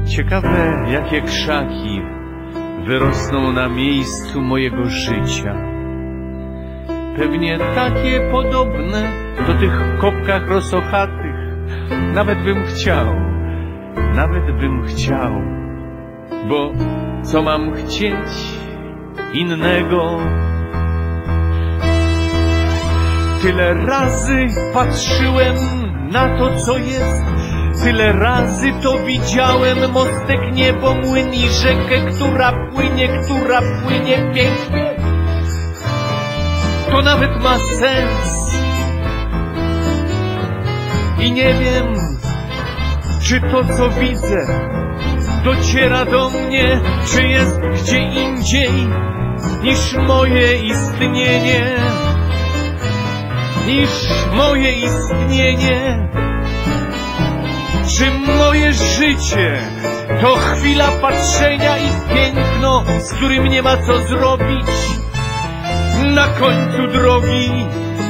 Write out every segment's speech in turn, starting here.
Ciekawe, jakie krzaki wyrosną na miejscu mojego życia. Pewnie takie podobne do tych kopkach rosochatych. Nawet bym chciał, bo co mam chcieć innego? Tyle razy patrzyłem na to, co jest, tyle razy to widziałem, mostek, niebo, młyn i rzekę, która płynie pięknie. To nawet ma sens. I nie wiem, czy to, co widzę, dociera do mnie, czy jest gdzie indziej niż moje istnienie. Czy moje życie to chwila patrzenia i piękno, z którym nie ma co zrobić na końcu drogi?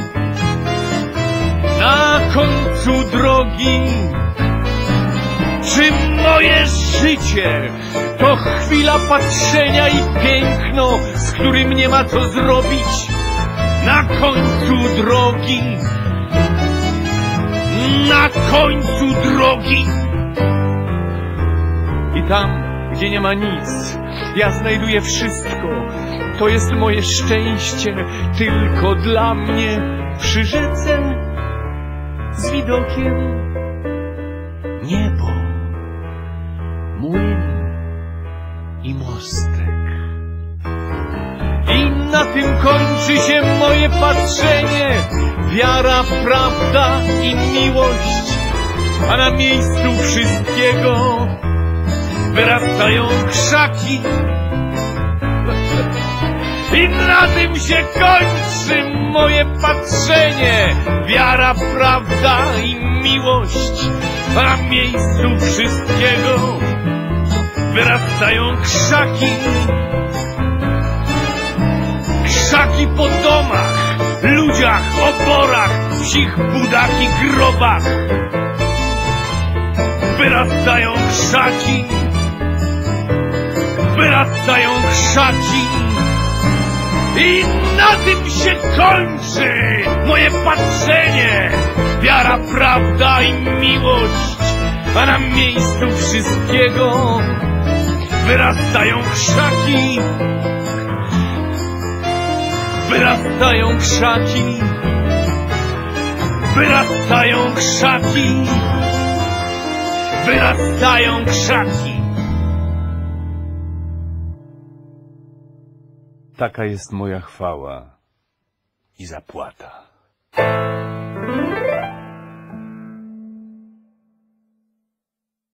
Czy moje życie to chwila patrzenia i piękno, z którym nie ma co zrobić na końcu drogi? I tam, gdzie nie ma nic, ja znajduję wszystko. To jest moje szczęście, tylko dla mnie, przy rzece z widokiem niebo, młyn i mostek. I na tym kończy się moje patrzenie. Wiara, prawda i miłość, a na miejscu wszystkiego wyrastają krzaki. I na tym się kończy moje patrzenie. Wiara, prawda i miłość, a na miejscu wszystkiego wyrastają krzaki. Krzaki po domach, ludziach, oborach, psich budach i grobach. Wyrastają krzaki. I na tym się kończy moje patrzenie. Wiara, prawda i miłość, a na miejscu wszystkiego wyrastają krzaki. Wyrastają krzaki. Taka jest moja chwała i zapłata.